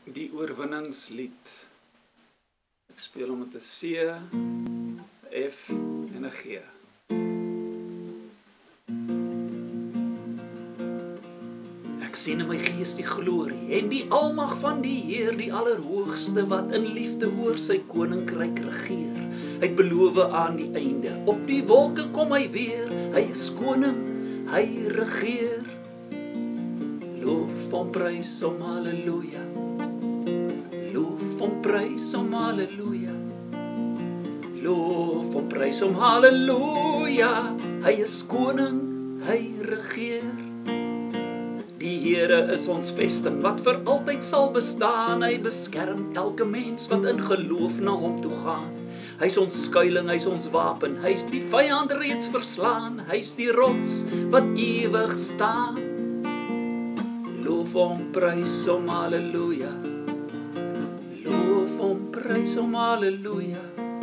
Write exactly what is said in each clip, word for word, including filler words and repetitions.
die oorwinningslied. Ek speel hom met 'n C, 'n F en 'n G. Ek sien in my gees die glorie en die almag van die Heer, die Allerhoogste, wat in liefde oor sy koninkryk regeer. Hy het beloof aan die einde, op die wolke kom hy weer, hy is koning, hy regeer. Loof hom, prys hom, halleluja. Loof hom, prys hom, halleluja. Loof hom, prys hom, halleluja. Hy is koning, hy regeer. Die Here is ons vesting wat vir altyd sal bestaan. Hy beskerm elke mens wat in geloof na hom toe gaan. Hy is ons skuiling, hy is ons wapen. Hy is die vyand reeds verslaan. Hy is die rots wat ewig staan. Loof hom, prys hom, halleluja. Loof hom, prys hom, halleluja.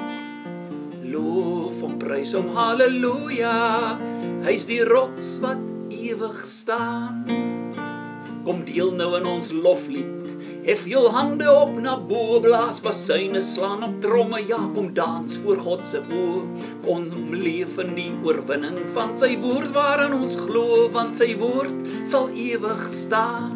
Loof hom, prys hom, halleluja. Hy is die rots wat ewig staan. Kom deel nou in ons loflied. Hef jou hande op na bo, blaas basuine, slaan op tromme, ja, kom dans voor God se oë. Kom leef in die oorwinning van sy woord waarin ons glo, want sy woord sal ewig staan.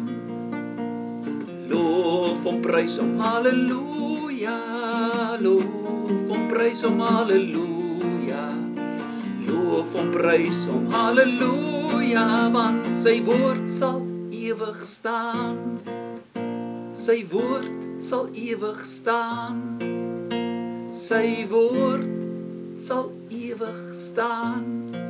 Loof hom, prys hom, halleluja. Loof hom, prys hom, halleluja. Loof hom, prys hom, halleluja, want sy woord sal ewig staan. Sy woord sal ewig staan. Sy woord sal ewig staan.